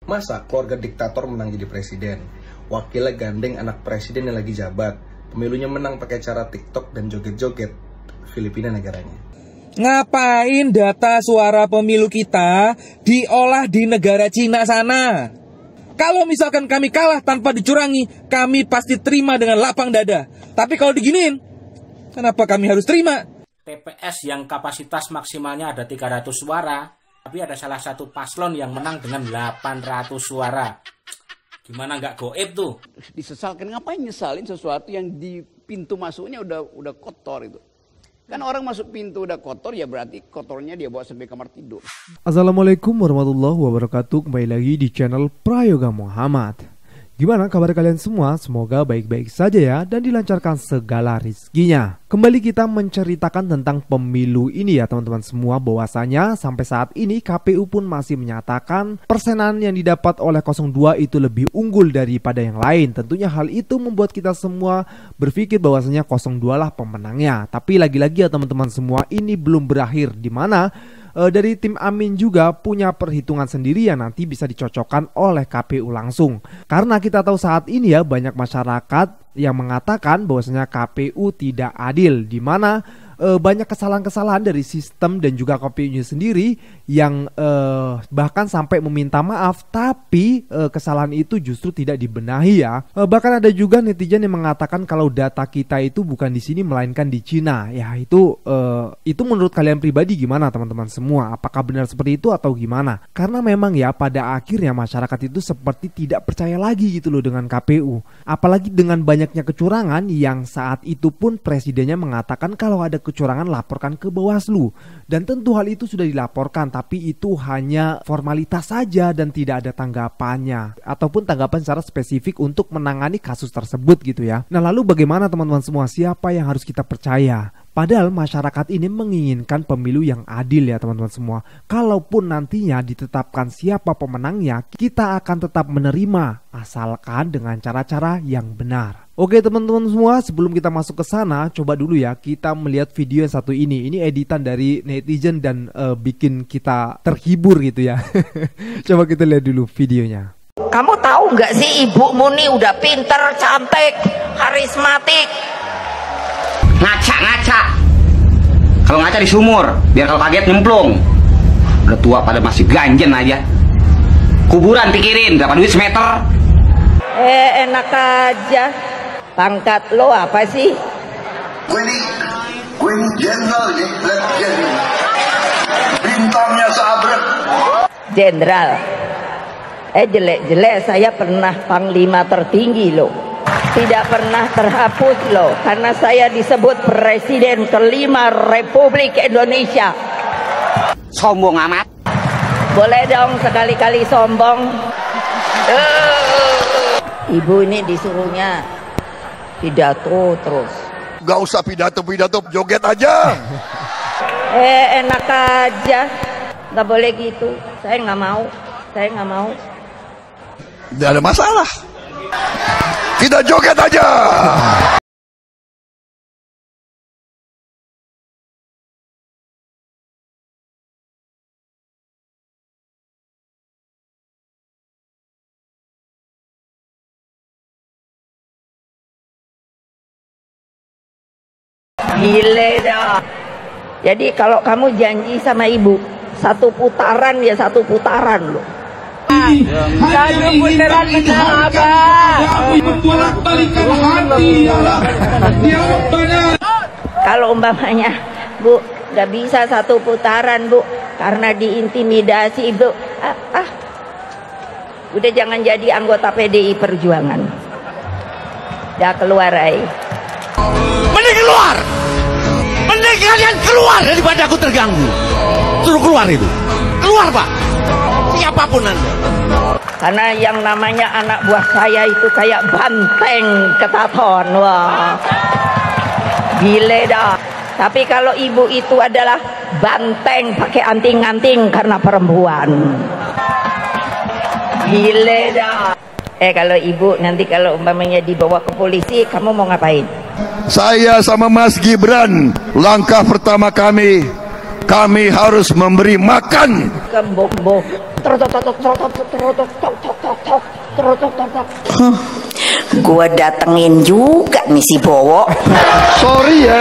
Masa keluarga diktator menang jadi presiden? Wakilnya gandeng anak presiden yang lagi jabat. Pemilunya menang pakai cara TikTok dan joget-joget. Filipina negaranya. Ngapain data suara pemilu kita diolah di negara Cina sana? Kalau misalkan kami kalah tanpa dicurangi, kami pasti terima dengan lapang dada. Tapi kalau diginiin, kenapa kami harus terima? TPS yang kapasitas maksimalnya ada 300 suara, tapi ada salah satu paslon yang menang dengan 800 suara. Gimana nggak goib tuh? Disesalkan, ngapain nyesalin sesuatu yang di pintu masuknya udah kotor itu. Kan orang masuk pintu udah kotor, ya berarti kotornya dia bawa sampai kamar tidur. Assalamualaikum warahmatullahi wabarakatuh. Kembali lagi di channel Prayoga Muhammad. Gimana kabar kalian semua? Semoga baik-baik saja ya dan dilancarkan segala rizkinya. Kembali kita menceritakan tentang pemilu ini ya teman-teman semua, bahwasanya sampai saat ini KPU pun masih menyatakan persenan yang didapat oleh 02 itu lebih unggul daripada yang lain. Tentunya hal itu membuat kita semua berpikir bahwasanya 02 lah pemenangnya. Tapi lagi-lagi ya teman-teman semua, ini belum berakhir, di mana dari tim Amin juga punya perhitungan sendiri yang nanti bisa dicocokkan oleh KPU langsung. Karena kita tahu saat ini ya banyak masyarakat yang mengatakan bahwasanya KPU tidak adil, di mana banyak kesalahan-kesalahan dari sistem dan juga KPU-nya sendiri yang bahkan sampai meminta maaf, tapi kesalahan itu justru tidak dibenahi ya. Bahkan ada juga netizen yang mengatakan kalau data kita itu bukan di sini melainkan di Cina. Ya itu menurut kalian pribadi gimana teman-teman semua? Apakah benar seperti itu atau gimana? Karena memang ya pada akhirnya masyarakat itu seperti tidak percaya lagi gitu loh dengan KPU. Apalagi dengan banyaknya kecurangan yang saat itu pun presidennya mengatakan kalau ada kecurangan laporkan ke Bawaslu, dan tentu hal itu sudah dilaporkan, tapi itu hanya formalitas saja dan tidak ada tanggapannya ataupun tanggapan secara spesifik untuk menangani kasus tersebut gitu ya. Nah lalu bagaimana teman-teman semua, siapa yang harus kita percaya? Padahal masyarakat ini menginginkan pemilu yang adil ya teman-teman semua. Kalaupun nantinya ditetapkan siapa pemenangnya, kita akan tetap menerima asalkan dengan cara-cara yang benar. Oke teman-teman semua, sebelum kita masuk ke sana, coba dulu ya kita melihat video yang satu ini. Ini editan dari netizen dan bikin kita terhibur gitu ya. Coba kita lihat dulu videonya. Kamu tahu nggak sih, ibumu nih udah pinter, cantik, karismatik. Ngaca. Kalau ngaca di sumur, biar kalau kaget nyemplung. Udah tua pada masih ganjen aja. Kuburan pikirin, berapa duit semeter? Enak aja. Pangkat lo apa sih? Gue ini jenderal nih, bintangnya sabrek. Jenderal. Jelek-jelek saya pernah panglima tertinggi loh. Tidak pernah terhapus loh, karena saya disebut Presiden kelima Republik Indonesia. Sombong amat. Boleh dong sekali-kali sombong. Ibu ini disuruhnya pidato terus. Gak usah pidato, joget aja. Enak aja. Gak boleh gitu. Saya nggak mau. Tidak ada masalah. Kita joget aja. Gile dah. Jadi kalau kamu janji sama ibu satu putaran ya satu putaran loh. Satu putaran benar Kalau umpamanya Bu nggak bisa satu putaran Bu karena diintimidasi Bu, udah jangan jadi anggota PDI Perjuangan. Dah keluar ay. Mending kalian keluar daripada aku terganggu. Suruh keluar itu. Keluar Pak. Siapapun Anda. Karena yang namanya anak buah saya itu kayak banteng ketaton. Wah. Gile dah. Tapi kalau ibu itu adalah banteng pakai anting-anting karena perempuan. Gile dah. Kalau ibu nanti kalau umpamanya dibawa ke polisi, kamu mau ngapain? Saya sama Mas Gibran, langkah pertama kami Kami harus memberi makan. Gua datengin juga nih si Bowo. Sorry ya.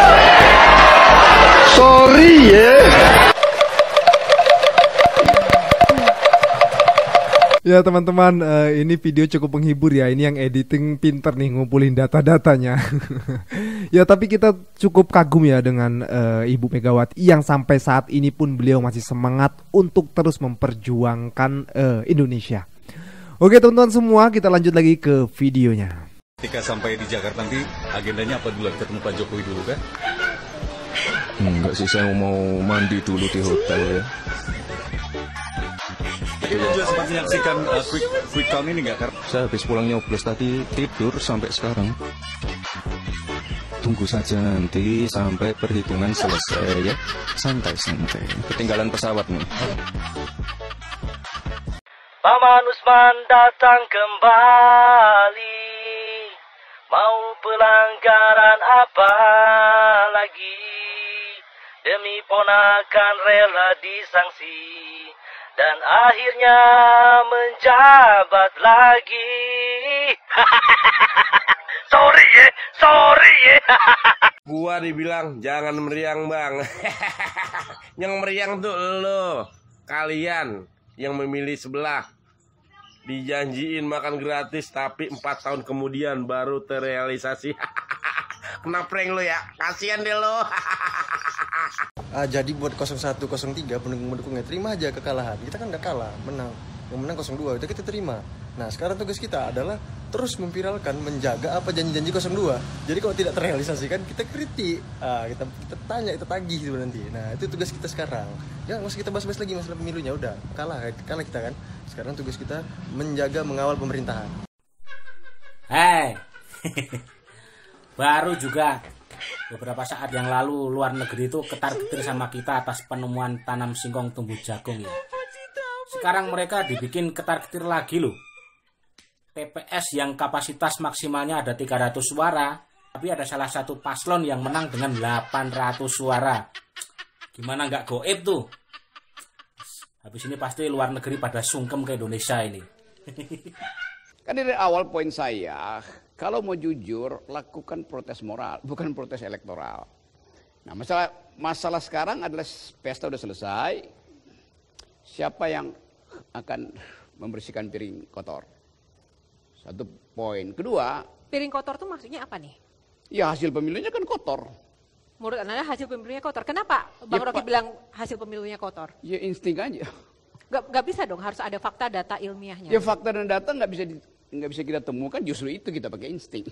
Ya teman-teman, ini video cukup menghibur ya. Ini yang editing pinter nih, ngumpulin data-datanya. Ya tapi kita cukup kagum ya dengan Ibu Megawati yang sampai saat ini pun beliau masih semangat untuk terus memperjuangkan Indonesia. Oke teman-teman semua, kita lanjut lagi ke videonya. Ketika sampai di Jakarta nanti agendanya apa dulu? Ketemu Pak Jokowi dulu kan? Enggak sih, saya mau mandi dulu di hotel ya. Kita juga sempat menyaksikan quick count ini nggak? Saya habis pulang nyoblos tadi, tidur sampai sekarang. Tunggu saja nanti sampai perhitungan selesai ya. Santai-santai. Ketinggalan pesawat nih. Paman Usman datang kembali. Mau pelanggaran apa lagi? Demi ponakan rela disangsi. Dan akhirnya menjabat lagi. Sorry ya. Gua dibilang jangan meriang bang. Yang meriang tuh lo, kalian yang memilih sebelah. Dijanjiin makan gratis tapi 4 tahun kemudian baru terrealisasi. Kena prank lo ya, kasihan deh lo. Jadi buat 01, 03 pendukung-pendukungnya terima aja kekalahan. Kita kan udah kalah, menang. Yang menang 02 itu kita terima. Nah sekarang tugas kita adalah terus memviralkan, menjaga apa janji-janji 02. Jadi kalau tidak terrealisasikan kita kritik, kita tanya, kita tagih itu nanti. Nah itu tugas kita sekarang. Ya nggak usah kita bahas-bahas lagi masalah pemilunya, udah kalah kita kan. Sekarang tugas kita menjaga, mengawal pemerintahan. Hei, baru juga beberapa saat yang lalu luar negeri itu ketar-ketir sama kita atas penemuan tanam singkong tumbuh jagung ya. Sekarang mereka dibikin ketar-ketir lagi loh. TPS yang kapasitas maksimalnya ada 300 suara, tapi ada salah satu paslon yang menang dengan 800 suara. Gimana nggak goib tuh? Habis ini pasti luar negeri pada sungkem ke Indonesia ini. Kan dari awal poin saya, kalau mau jujur, lakukan protes moral, bukan protes elektoral. Nah, masalah sekarang adalah pesta udah selesai. Siapa yang akan membersihkan piring kotor? Satu poin. Kedua, piring kotor tuh maksudnya apa nih? Ya hasil pemilunya kan kotor. Menurut Anda hasil pemilunya kotor. Kenapa Bang Rocky bilang hasil pemilunya kotor? Ya insting aja. Gak bisa dong, harus ada fakta data ilmiahnya. Ya fakta dan data nggak bisa kita temukan, justru itu kita pakai insting.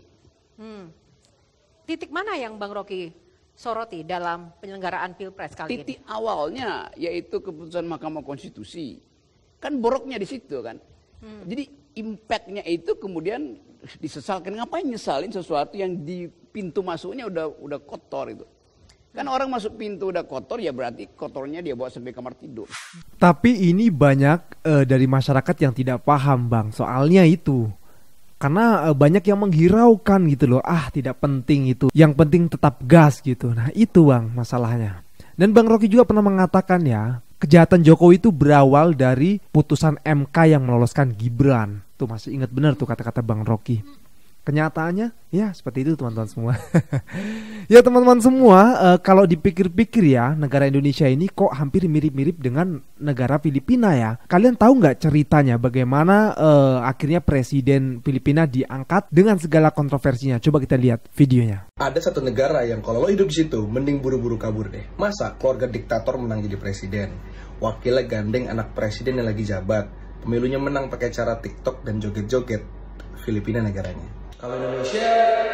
Titik mana yang Bang Rocky soroti dalam penyelenggaraan Pilpres kali ini? Titik awalnya yaitu keputusan Mahkamah Konstitusi. Kan boroknya di situ kan. Jadi impactnya itu kemudian disesalkan. Ngapain nyesalin sesuatu yang di pintu masuknya udah kotor itu. Kan orang masuk pintu udah kotor, ya berarti kotornya dia bawa sampai kamar tidur. Tapi ini banyak dari masyarakat yang tidak paham Bang, soalnya itu. Karena banyak yang menghiraukan gitu loh, tidak penting itu. Yang penting tetap gas gitu. Nah itu Bang masalahnya. Dan Bang Rocky juga pernah mengatakan ya, kejahatan Jokowi itu berawal dari putusan MK yang meloloskan Gibran. Tuh masih ingat benar tuh kata-kata Bang Rocky. Kenyataannya ya seperti itu teman-teman semua. Ya teman-teman semua, kalau dipikir-pikir ya, negara Indonesia ini kok hampir mirip-mirip dengan negara Filipina ya. Kalian tahu nggak ceritanya bagaimana akhirnya presiden Filipina diangkat dengan segala kontroversinya? Coba kita lihat videonya. Ada satu negara yang kalau lo hidup di situ mending buru-buru kabur deh. Masa keluarga diktator menang jadi presiden, wakilnya gandeng anak presiden yang lagi jabat, pemilunya menang pakai cara TikTok dan joget-joget. Filipina negaranya. Kalau Indonesia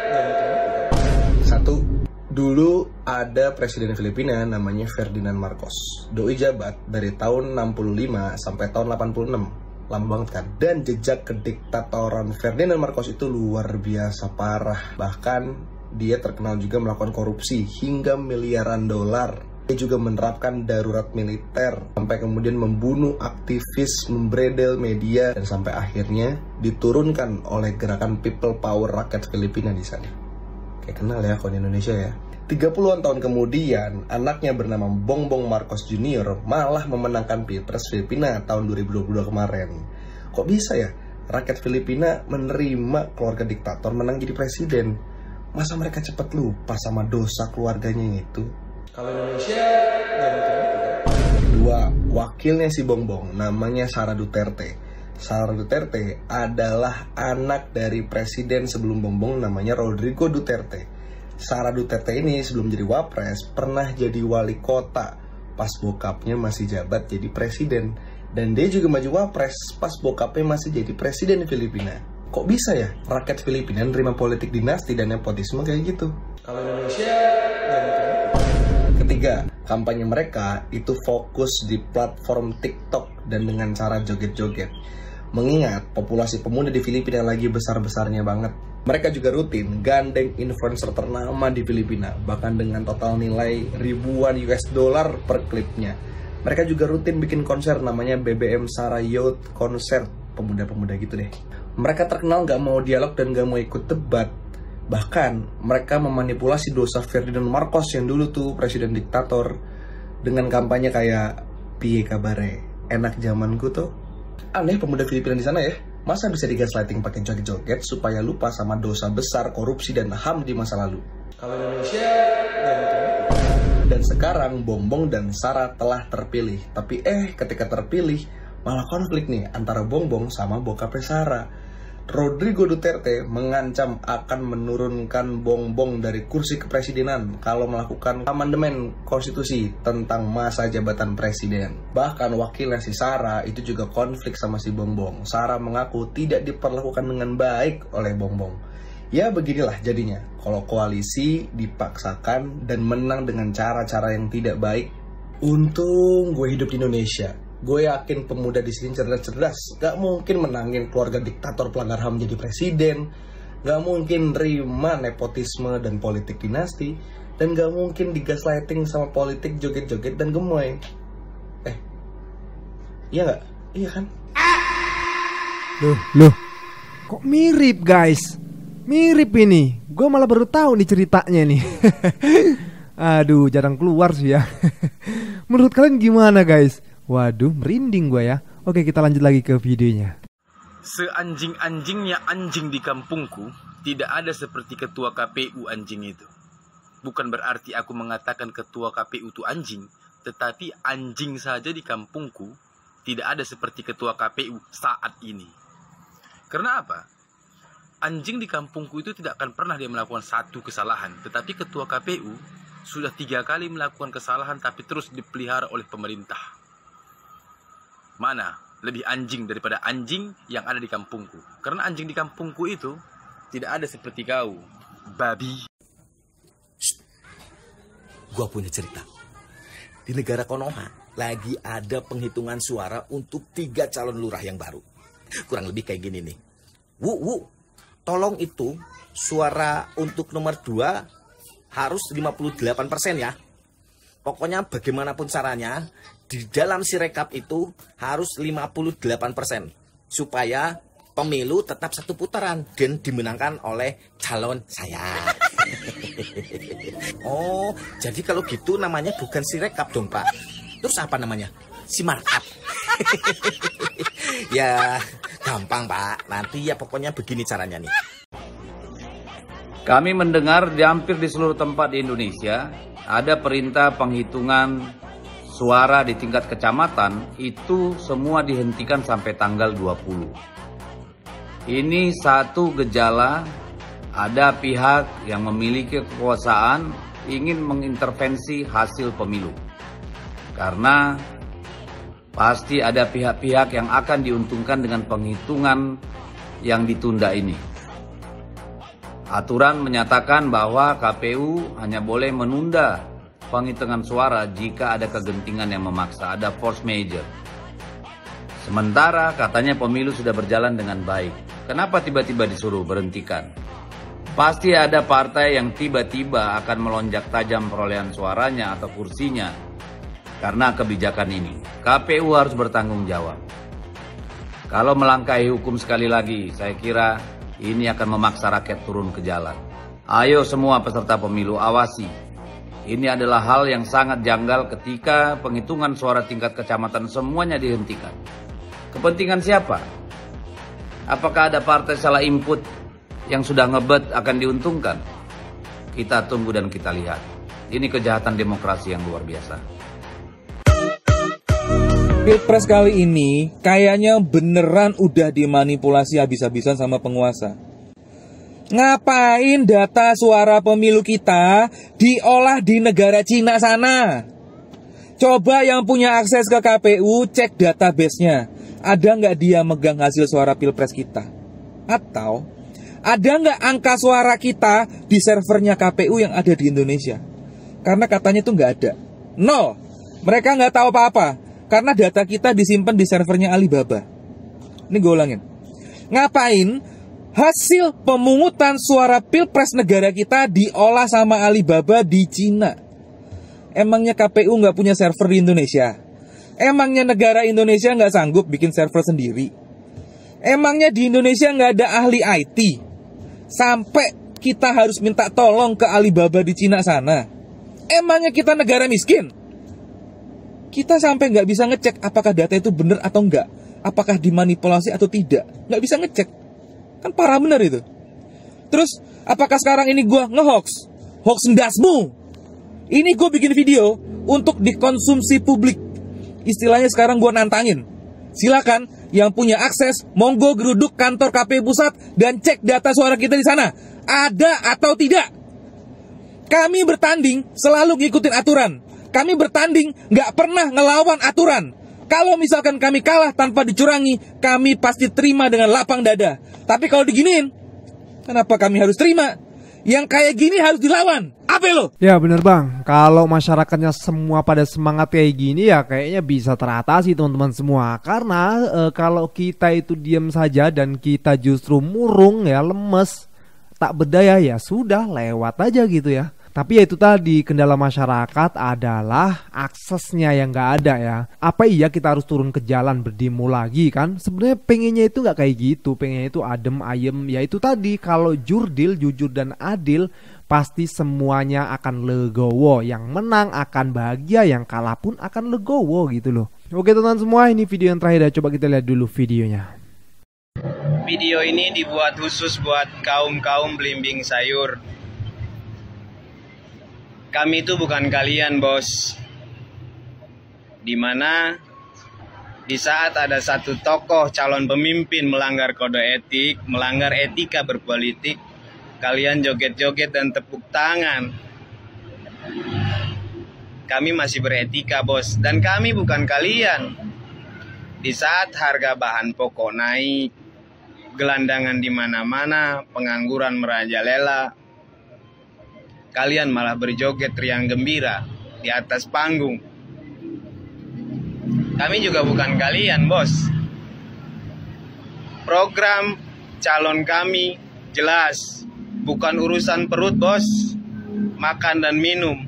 satu, dulu ada presiden Filipina namanya Ferdinand Marcos. Doi jabat dari tahun 65 sampai tahun 86. Lama banget kan? Dan jejak kediktatoran Ferdinand Marcos itu luar biasa parah. Bahkan dia terkenal juga melakukan korupsi hingga miliaran dolar. Dia juga menerapkan darurat militer, sampai kemudian membunuh aktivis, membredel media, dan sampai akhirnya diturunkan oleh gerakan People Power rakyat Filipina di sana. Kayak kenal ya kalau di Indonesia ya. 30-an tahun kemudian, anaknya bernama Bongbong Marcos Jr. malah memenangkan Pilpres Filipina tahun 2022 kemarin. Kok bisa ya rakyat Filipina menerima keluarga diktator menang jadi presiden? Masa mereka cepat lupa sama dosa keluarganya itu? Kalau Indonesia nggak mungkin gitu kan? Kedua, wakilnya si Bongbong namanya Sara Duterte. Sara Duterte adalah anak dari presiden sebelum Bongbong namanya Rodrigo Duterte. Sara Duterte ini sebelum jadi wapres pernah jadi wali kota pas bokapnya masih jabat jadi presiden. Dan dia juga maju wapres pas bokapnya masih jadi presiden Filipina. Kok bisa ya rakyat Filipina nerima politik dinasti dan nepotisme kayak gitu? Kalau Indonesia nggak mungkin gitu. Ketiga, kampanye mereka itu fokus di platform TikTok dan dengan cara joget-joget. Mengingat populasi pemuda di Filipina lagi besar-besarnya banget. Mereka juga rutin gandeng influencer ternama di Filipina, bahkan dengan total nilai ribuan US dollar per klipnya. Mereka juga rutin bikin konser namanya BBM Sara Youth Concert, pemuda-pemuda gitu deh. Mereka terkenal gak mau dialog dan gak mau ikut debat. Bahkan mereka memanipulasi dosa Ferdinand Marcos yang dulu tuh presiden diktator dengan kampanye kayak piye kabare, enak zamanku tuh. Aneh pemuda Filipina di sana ya. Masa bisa digaslighting pakai joget-joget supaya lupa sama dosa besar korupsi dan HAM di masa lalu? Kalau Indonesia nggak mungkin gitu. Dan sekarang Bongbong dan Sara telah terpilih. Tapi ketika terpilih malah konflik nih antara Bongbong sama bokapnya Sara. Rodrigo Duterte mengancam akan menurunkan Bongbong dari kursi kepresidenan kalau melakukan amandemen konstitusi tentang masa jabatan presiden. Bahkan wakilnya si Sara itu juga konflik sama si Bongbong. Sara mengaku tidak diperlakukan dengan baik oleh Bongbong. Ya beginilah jadinya kalau koalisi dipaksakan dan menang dengan cara-cara yang tidak baik. Untung gue hidup di Indonesia. Gue yakin pemuda di sini cerdas-cerdas. Gak mungkin menangin keluarga diktator pelanggar HAM jadi presiden. Gak mungkin nerima nepotisme dan politik dinasti. Dan gak mungkin digaslighting sama politik joget-joget dan gemoy. Iya gak? Iya kan? Loh, kok mirip guys? Mirip ini. Gue malah baru tahu nih ceritanya nih. Aduh, jarang keluar sih ya. Menurut kalian gimana guys? Waduh, merinding gue ya. Oke, kita lanjut lagi ke videonya. Seanjing-anjingnya anjing di kampungku, tidak ada seperti ketua KPU anjing itu. Bukan berarti aku mengatakan ketua KPU itu anjing, tetapi anjing saja di kampungku tidak ada seperti ketua KPU saat ini. Karena apa? Anjing di kampungku itu tidak akan pernah dia melakukan satu kesalahan, tetapi ketua KPU sudah 3 kali melakukan kesalahan tapi terus dipelihara oleh pemerintah. Mana lebih anjing daripada anjing yang ada di kampungku? Karena anjing di kampungku itu tidak ada seperti kau, babi. Gua punya cerita. Di negara Konoha lagi ada penghitungan suara untuk 3 calon lurah yang baru. Kurang lebih kayak gini nih. Tolong itu suara untuk nomor 2 harus 58% ya. Pokoknya bagaimanapun caranya, di dalam sirekap itu harus 58% supaya pemilu tetap 1 putaran dan dimenangkan oleh calon saya. Oh, jadi kalau gitu namanya bukan sirekap dong Pak. Terus apa namanya? Simarkap. Ya, gampang Pak. Nanti ya pokoknya begini caranya nih. Kami mendengar hampir di seluruh tempat di Indonesia ada perintah penghitungan suara di tingkat kecamatan itu semua dihentikan sampai tanggal 20. Ini satu gejala ada pihak yang memiliki kekuasaan ingin mengintervensi hasil pemilu. Karena pasti ada pihak-pihak yang akan diuntungkan dengan penghitungan yang ditunda ini. Aturan menyatakan bahwa KPU hanya boleh menunda penghitungan suara jika ada kegentingan yang memaksa, ada force majeure. Sementara katanya pemilu sudah berjalan dengan baik. Kenapa tiba-tiba disuruh berhentikan? Pasti ada partai yang tiba-tiba akan melonjak tajam perolehan suaranya atau kursinya karena kebijakan ini. KPU harus bertanggung jawab. Kalau melangkahi hukum sekali lagi, saya kira ini akan memaksa rakyat turun ke jalan. Ayo semua peserta pemilu awasi Ini adalah hal yang sangat janggal ketika penghitungan suara tingkat kecamatan semuanya dihentikan. Kepentingan siapa? Apakah ada partai salah input yang sudah ngebet akan diuntungkan? Kita tunggu dan kita lihat. Ini kejahatan demokrasi yang luar biasa. Pilpres kali ini kayaknya beneran udah dimanipulasi habis-habisan sama penguasa. Ngapain data suara pemilu kita diolah di negara Cina sana? Coba yang punya akses ke KPU cek database-nya. Ada nggak dia megang hasil suara Pilpres kita? Atau ada nggak angka suara kita di servernya KPU yang ada di Indonesia? Karena katanya itu nggak ada. Nol. Mereka nggak tahu apa-apa. Karena data kita disimpan di servernya Alibaba. Ini gue ulangin. Ngapain hasil pemungutan suara Pilpres negara kita diolah sama Alibaba di Cina? Emangnya KPU nggak punya server di Indonesia? Emangnya negara Indonesia nggak sanggup bikin server sendiri? Emangnya di Indonesia nggak ada ahli IT? Sampai kita harus minta tolong ke Alibaba di Cina sana? Emangnya kita negara miskin? Kita sampai nggak bisa ngecek apakah data itu benar atau enggak, apakah dimanipulasi atau tidak, nggak bisa ngecek. Kan parah bener itu. Terus apakah sekarang ini gue nge-hoax? Hoax ndasmu. Ini gue bikin video untuk dikonsumsi publik. Istilahnya sekarang gue nantangin. Silakan yang punya akses, monggo geruduk kantor KPU pusat dan cek data suara kita di sana. Ada atau tidak? Kami bertanding selalu ngikutin aturan. Kami bertanding gak pernah ngelawan aturan. Kalau misalkan kami kalah tanpa dicurangi, kami pasti terima dengan lapang dada. Tapi kalau diginiin, kenapa kami harus terima? Yang kayak gini harus dilawan. Apa lo? Ya bener bang, kalau masyarakatnya semua pada semangat kayak gini ya kayaknya bisa teratasi teman-teman semua. Karena kalau kita itu diam saja dan kita justru murung ya, lemes, tak berdaya, ya sudah lewat aja gitu ya. Tapi ya itu tadi, kendala masyarakat adalah aksesnya yang gak ada ya. Apa iya kita harus turun ke jalan berdemo lagi kan? Sebenarnya pengennya itu gak kayak gitu, pengennya itu adem ayem. Ya itu tadi, kalau jurdil, jujur dan adil, pasti semuanya akan legowo. Yang menang akan bahagia, yang kalah pun akan legowo gitu loh. Oke teman-teman semua, ini video yang terakhir. Coba kita lihat dulu videonya. Video ini dibuat khusus buat kaum-kaum belimbing sayur. Kami itu bukan kalian, bos. Dimana di saat ada satu tokoh calon pemimpin melanggar kode etik, melanggar etika berpolitik, kalian joget-joget dan tepuk tangan. Kami masih beretika, bos. Dan kami bukan kalian. Di saat harga bahan pokok naik, gelandangan di mana-mana, pengangguran merajalela, kalian malah berjoget riang gembira di atas panggung. Kami juga bukan kalian, bos. Program calon kami jelas, bukan urusan perut, bos. Makan dan minum.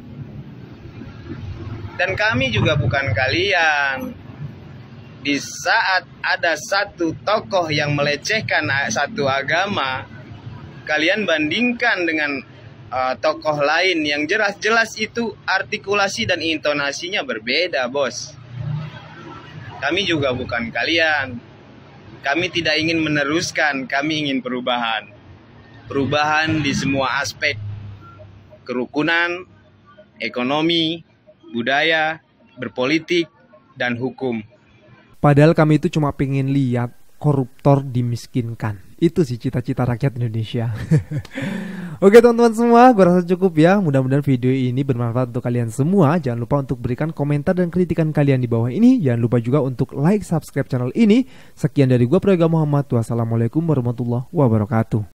Dan kami juga bukan kalian. Di saat ada satu tokoh yang melecehkan satu agama, kalian bandingkan dengan tokoh lain yang jelas-jelas itu artikulasi dan intonasinya berbeda, bos. Kami juga bukan kalian. Kami tidak ingin meneruskan, kami ingin perubahan. Perubahan di semua aspek. Kerukunan, ekonomi, budaya, berpolitik, dan hukum. Padahal kami itu cuma pengen lihat koruptor dimiskinkan. Itu sih cita-cita rakyat Indonesia. Oke teman-teman semua, gue rasa cukup ya. Mudah-mudahan video ini bermanfaat untuk kalian semua. Jangan lupa untuk berikan komentar dan kritikan kalian di bawah ini. Jangan lupa juga untuk like, subscribe channel ini. Sekian dari gue, Prayoga Muhammad. Wassalamualaikum warahmatullahi wabarakatuh.